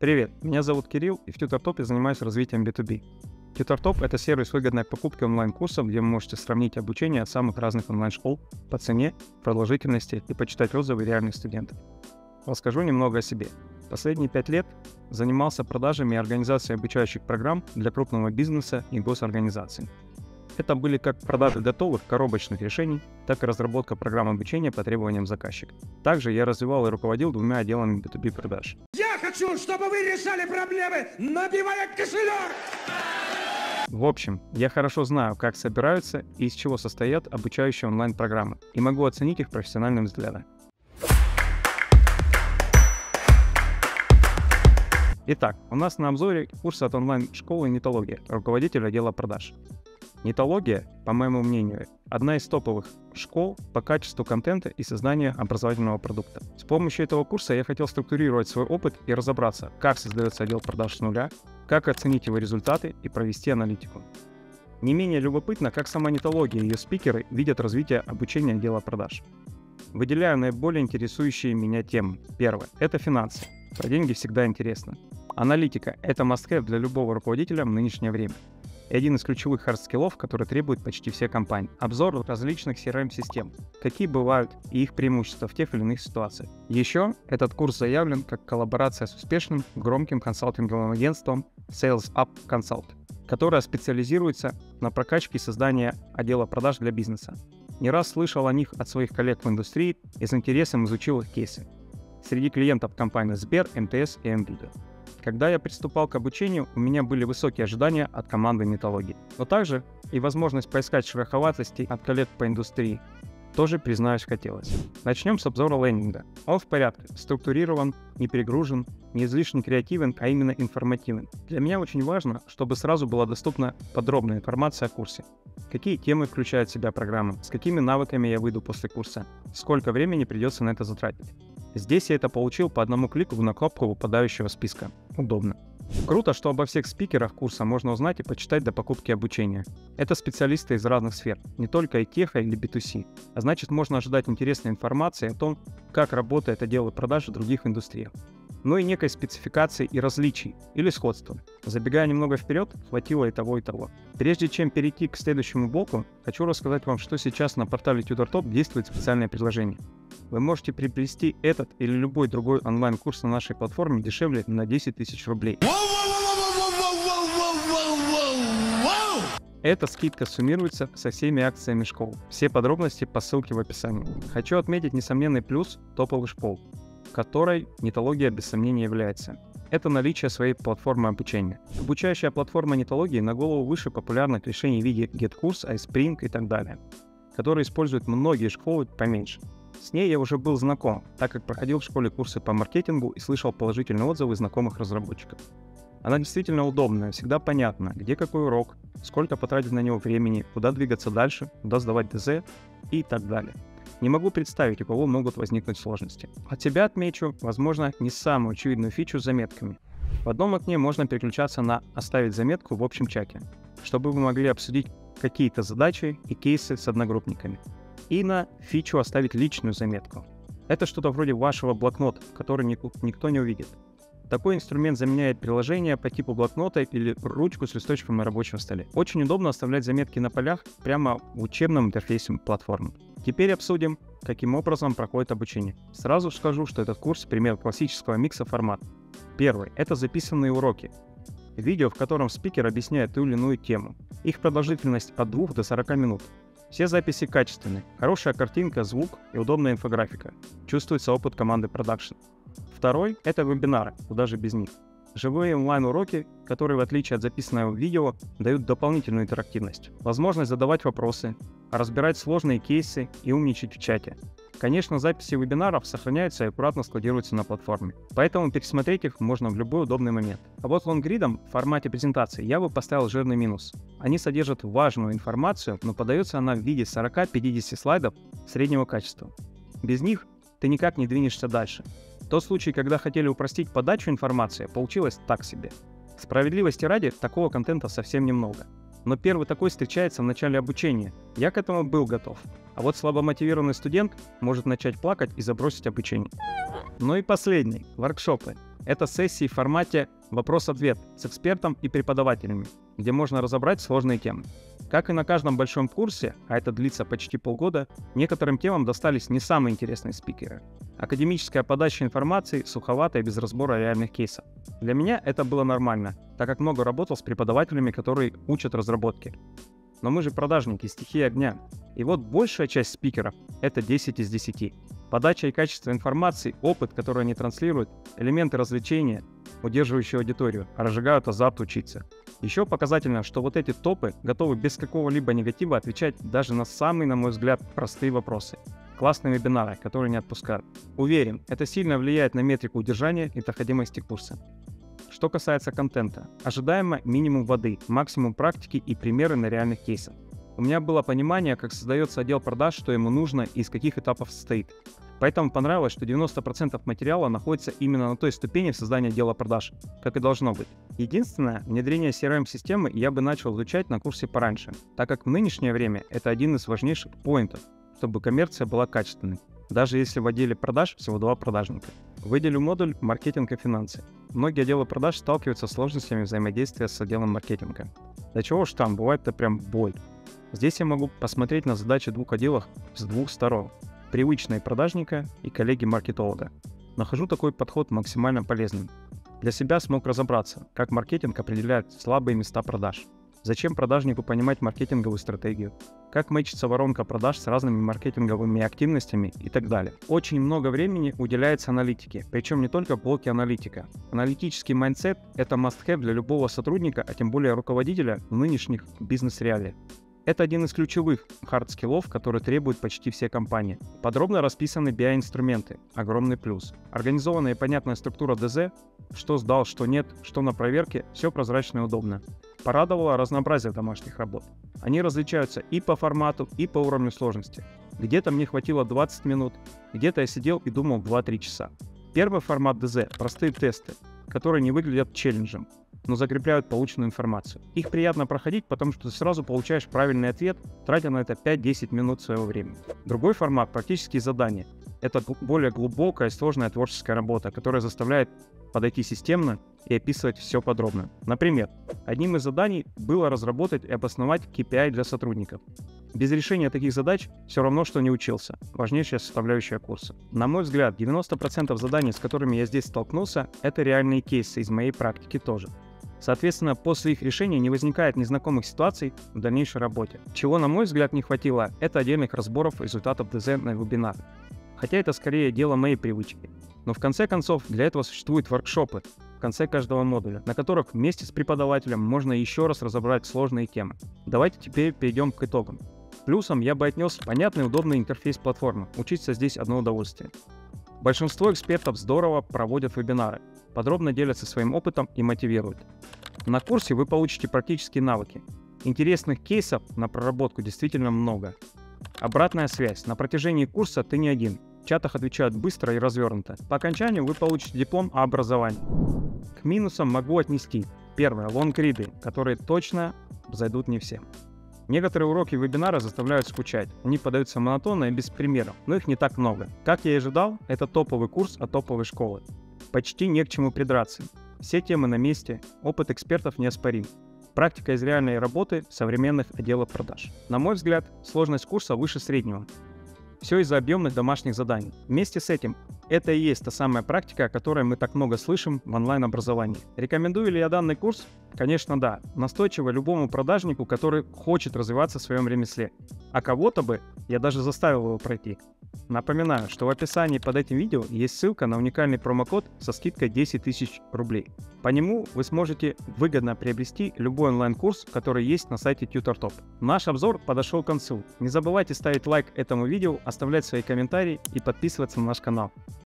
Привет, меня зовут Кирилл, и в TutorTop я занимаюсь развитием B2B. TutorTop — это сервис выгодной покупки онлайн-курсов, где вы можете сравнить обучение от самых разных онлайн-школ по цене, продолжительности и почитать отзывы реальных студентов. Расскажу немного о себе. Последние 5 лет занимался продажами и организацией обучающих программ для крупного бизнеса и госорганизаций. Это были как продажи готовых коробочных решений, так и разработка программ обучения по требованиям заказчика. Также я развивал и руководил 2 отделами B2B продаж. Я хочу, чтобы вы решали проблемы, набивая кошелек! В общем, я хорошо знаю, как собираются и из чего состоят обучающие онлайн-программы, и могу оценить их профессиональным взглядом. Итак, у нас на обзоре курс от онлайн-школы «Нетология», руководитель отдела продаж. «Нетология», по моему мнению, одна из топовых школ по качеству контента и созданию образовательного продукта. С помощью этого курса я хотел структурировать свой опыт и разобраться, как создается отдел продаж с нуля, как оценить его результаты и провести аналитику. Не менее любопытно, как сама «Нетология» и ее спикеры видят развитие обучения отдела продаж. Выделяю наиболее интересующие меня темы. Первое – это финансы. Про деньги всегда интересно. Аналитика – это must-have для любого руководителя в нынешнее время. И один из ключевых хард-скиллов, который требуют почти все компании. Обзор различных CRM-систем, какие бывают и их преимущества в тех или иных ситуациях. Еще этот курс заявлен как коллаборация с успешным, громким консалтинговым агентством Sales Up Consult, которое специализируется на прокачке и создании отдела продаж для бизнеса. Не раз слышал о них от своих коллег в индустрии и с интересом изучил их кейсы. Среди клиентов компании Сбер, МТС и МВИДа. Когда я приступал к обучению, у меня были высокие ожидания от команды «Нетологии». Но также и возможность поискать шероховатостей от коллег по индустрии тоже, признаюсь, хотелось. Начнем с обзора лендинга. Он в порядке, структурирован, не перегружен, не излишне креативен, а именно информативен. Для меня очень важно, чтобы сразу была доступна подробная информация о курсе. Какие темы включает в себя программа, с какими навыками я выйду после курса, сколько времени придется на это затратить. Здесь я это получил по одному клику на кнопку выпадающего списка. Удобно. Круто, что обо всех спикерах курса можно узнать и почитать до покупки обучения. Это специалисты из разных сфер, не только IT или B2C. А значит, можно ожидать интересной информации о том, как работает отдел продаж в других индустриях. Но и некой спецификации и различий, или сходства. Забегая немного вперед, хватило и того, и того. Прежде чем перейти к следующему блоку, хочу рассказать вам, что сейчас на портале TutorTop действует специальное предложение. Вы можете приобрести этот или любой другой онлайн-курс на нашей платформе дешевле на 10 тысяч рублей. Эта скидка суммируется со всеми акциями школ. Все подробности по ссылке в описании. Хочу отметить несомненный плюс топовых школ, которой Нетология без сомнения является. Это наличие своей платформы обучения. Обучающая платформа Нетологии на голову выше популярных решений в виде GetCourse, iSpring и так далее, которые используют многие школы поменьше. С ней я уже был знаком, так как проходил в школе курсы по маркетингу и слышал положительные отзывы знакомых разработчиков. Она действительно удобная, всегда понятно, где какой урок, сколько потратить на него времени, куда двигаться дальше, куда сдавать ДЗ и так далее. Не могу представить, у кого могут возникнуть сложности. От себя отмечу, возможно, не самую очевидную фичу с заметками. В одном окне можно переключаться на «Оставить заметку в общем чате», чтобы вы могли обсудить какие-то задачи и кейсы с одногруппниками. И на фичу «Оставить личную заметку». Это что-то вроде вашего блокнота, который никто не увидит. Такой инструмент заменяет приложение по типу блокнота или ручку с листочком на рабочем столе. Очень удобно оставлять заметки на полях прямо в учебном интерфейсе платформы. Теперь обсудим, каким образом проходит обучение. Сразу скажу, что этот курс — пример классического микса формата. Первый — это записанные уроки. Видео, в котором спикер объясняет ту или иную тему. Их продолжительность от 2 до 40 минут. Все записи качественные, хорошая картинка, звук и удобная инфографика. Чувствуется опыт команды продакшн. Второй — это вебинары, куда же без них. Живые онлайн-уроки, которые, в отличие от записанного видео, дают дополнительную интерактивность. Возможность задавать вопросы, разбирать сложные кейсы и умничать в чате. Конечно, записи вебинаров сохраняются и аккуратно складируются на платформе, поэтому пересмотреть их можно в любой удобный момент. А вот лонгридам в формате презентации я бы поставил жирный минус. Они содержат важную информацию, но подается она в виде 40-50 слайдов среднего качества. Без них ты никак не двинешься дальше. Тот случай, когда хотели упростить подачу информации, получилось так себе. Справедливости ради, такого контента совсем немного. Но первый такой встречается в начале обучения. Я к этому был готов. А вот слабомотивированный студент может начать плакать и забросить обучение. Ну и последний – воркшопы. Это сессии в формате вопрос-ответ с экспертом и преподавателями, где можно разобрать сложные темы. Как и на каждом большом курсе, а это длится почти полгода, некоторым темам достались не самые интересные спикеры. Академическая подача информации суховатая, без разбора реальных кейсов. Для меня это было нормально, так как много работал с преподавателями, которые учат разработке. Но мы же продажники, стихия огня. И вот большая часть спикеров — это 10 из 10. Подача и качество информации, опыт, который они транслируют, элементы развлечения, удерживающие аудиторию, разжигают азарт учиться. Еще показательно, что вот эти топы готовы без какого-либо негатива отвечать даже на самые, на мой взгляд, простые вопросы. Классные вебинары, которые не отпускают. Уверен, это сильно влияет на метрику удержания и доходимости курса. Что касается контента, ожидаемо минимум воды, максимум практики и примеры на реальных кейсах. У меня было понимание, как создается отдел продаж, что ему нужно и из каких этапов состоит. Поэтому понравилось, что 90% материала находится именно на той ступени в создании отдела продаж, как и должно быть. Единственное, внедрение CRM-системы я бы начал изучать на курсе пораньше, так как в нынешнее время это один из важнейших поинтов, чтобы коммерция была качественной, даже если в отделе продаж всего 2 продажника. Выделю модуль «Маркетинг и финансы». Многие отделы продаж сталкиваются с сложностями взаимодействия с отделом маркетинга. Да чего уж там, бывает это прям боль. Здесь я могу посмотреть на задачи в 2 отделах с 2 сторон. Привычные продажника и коллеги-маркетолога. Нахожу такой подход максимально полезным. Для себя смог разобраться, как маркетинг определяет слабые места продаж. Зачем продажнику понимать маркетинговую стратегию, как мэчится воронка продаж с разными маркетинговыми активностями и так далее. Очень много времени уделяется аналитике, причем не только в блоке аналитика. Аналитический майндсет — это must-have для любого сотрудника, а тем более руководителя в нынешних бизнес-реалиях. Это один из ключевых хард-скиллов, которые требуют почти все компании. Подробно расписаны BI-инструменты, огромный плюс. Организованная и понятная структура ДЗ, что сдал, что нет, что на проверке, все прозрачно и удобно. Порадовало разнообразие домашних работ. Они различаются и по формату, и по уровню сложности. Где-то мне хватило 20 минут, где-то я сидел и думал 2-3 часа. Первый формат ДЗ — простые тесты, которые не выглядят челленджем, но закрепляют полученную информацию. Их приятно проходить, потому что ты сразу получаешь правильный ответ, тратя на это 5-10 минут своего времени. Другой формат — практические задания. Это более глубокая и сложная творческая работа, которая заставляет подойти системно и описывать все подробно. Например, одним из заданий было разработать и обосновать KPI для сотрудников. Без решения таких задач все равно, что не учился. Важнейшая составляющая курса. На мой взгляд, 90% заданий, с которыми я здесь столкнулся, это реальные кейсы из моей практики тоже. Соответственно, после их решения не возникает незнакомых ситуаций в дальнейшей работе. Чего, на мой взгляд, не хватило, это отдельных разборов результатов ДЗ на вебинар. Хотя это скорее дело моей привычки. Но в конце концов, для этого существуют воркшопы в конце каждого модуля, на которых вместе с преподавателем можно еще раз разобрать сложные темы. Давайте теперь перейдем к итогам. Плюсом я бы отнес понятный и удобный интерфейс платформы. Учиться здесь одно удовольствие. Большинство экспертов здорово проводят вебинары, подробно делятся своим опытом и мотивируют. На курсе вы получите практические навыки. Интересных кейсов на проработку действительно много. Обратная связь. На протяжении курса ты не один. В чатах отвечают быстро и развернуто. По окончанию вы получите диплом о образовании. К минусам могу отнести. Первое. Лонгриды, которые точно зайдут не всем. Некоторые уроки вебинара заставляют скучать. Они подаются монотонно и без примеров, но их не так много. Как я и ожидал, это топовый курс от топовой школы. Почти не к чему придраться. Все темы на месте, опыт экспертов неоспорим. Практика из реальной работы современных отделов продаж. На мой взгляд, сложность курса выше среднего. Все из-за объемных домашних заданий. Вместе с этим, это и есть та самая практика, о которой мы так много слышим в онлайн-образовании. Рекомендую ли я данный курс? Конечно, да. Настойчиво любому продажнику, который хочет развиваться в своем ремесле. А кого-то бы я даже заставил его пройти. Напоминаю, что в описании под этим видео есть ссылка на уникальный промокод со скидкой 10 тысяч рублей. По нему вы сможете выгодно приобрести любой онлайн-курс, который есть на сайте TutorTop. Наш обзор подошел к концу. Не забывайте ставить лайк этому видео, оставлять свои комментарии и подписываться на наш канал.